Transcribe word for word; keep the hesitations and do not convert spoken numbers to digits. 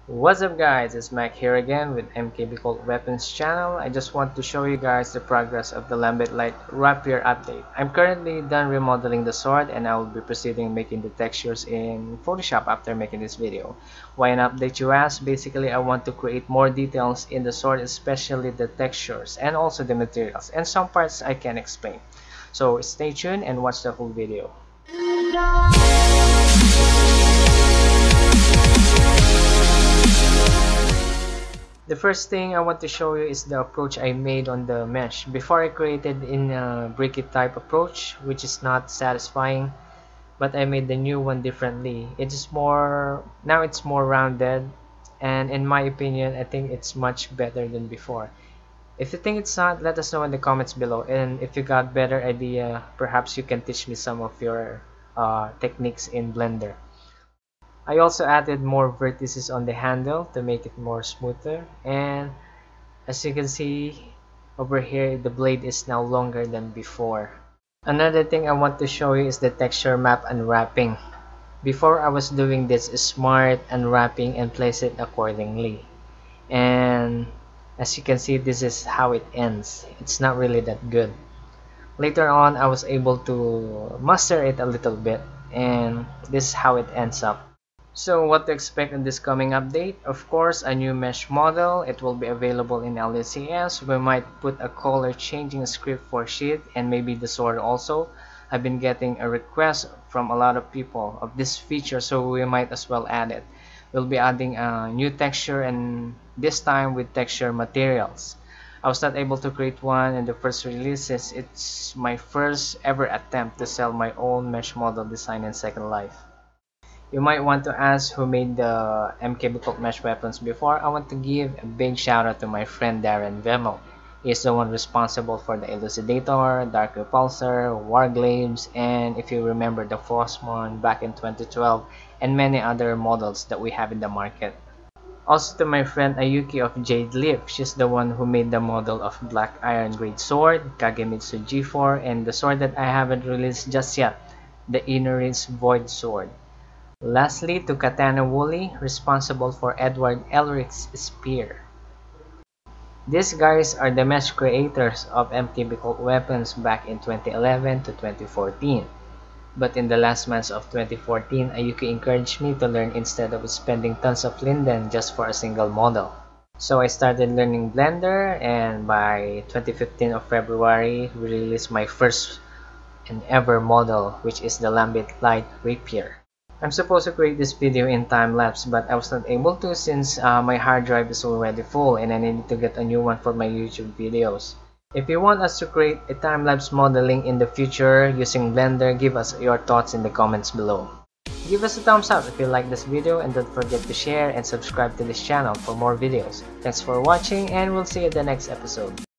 What's up guys, it's Mac here again with M K B Colt Weapons channel. I just want to show you guys the progress of the Lambit Light Rapier update. I'm currently done remodeling the sword and I will be proceeding making the textures in Photoshop after making this video. Why an update you ask? Basically I want to create more details in the sword, especially the textures and also the materials, and some parts I can explain. So stay tuned and watch the whole video. The first thing I want to show you is the approach I made on the mesh. Before I created in a bricky type approach, which is not satisfying, but I made the new one differently. It's more, now it's more rounded, and in my opinion, I think it's much better than before. If you think it's not, let us know in the comments below, and if you got better idea, perhaps you can teach me some of your uh, techniques in Blender. I also added more vertices on the handle to make it more smoother, and as you can see over here, the blade is now longer than before. Another thing I want to show you is the texture map unwrapping. Before I was doing this smart unwrapping and place it accordingly, and as you can see, this is how it ends. It's not really that good. Later on I was able to master it a little bit, and this is how it ends up. So what to expect in this coming update? Of course, a new mesh model. It will be available in L C S. We might put a color changing script for sheath and maybe the sword also. I've been getting a request from a lot of people of this feature, so we might as well add it. We'll be adding a new texture, and this time with texture materials. I was not able to create one in the first releases. It's my first ever attempt to sell my own mesh model design in Second Life. You might want to ask who made the M K B Colt mesh weapons before. I want to give a big shout out to my friend Darren Vemo. He's the one responsible for the Elucidator, Dark Repulsor, Warglaives, and if you remember the Phosmon back in twenty twelve, and many other models that we have in the market. Also to my friend Ayuki of Jade Leaf. She's the one who made the model of Black Iron Great Sword, Kagemitsu G four, and the sword that I haven't released just yet, the Inner-Rinse Void Sword. Lastly, to Katana Wooly, responsible for Edward Elric's spear. These guys are the mesh creators of M K B Colt Weapons back in twenty eleven to twenty fourteen. But in the last months of twenty fourteen, Ayuki encouraged me to learn instead of spending tons of linden just for a single model. So I started learning Blender, and by twenty fifteen of February, we released my first and ever model, which is the Lambit Light Rapier. I'm supposed to create this video in time-lapse, but I was not able to since uh, my hard drive is already full and I need to get a new one for my YouTube videos. If you want us to create a time-lapse modeling in the future using Blender, give us your thoughts in the comments below. Give us a thumbs up if you like this video, and don't forget to share and subscribe to this channel for more videos. Thanks for watching, and we'll see you in the next episode.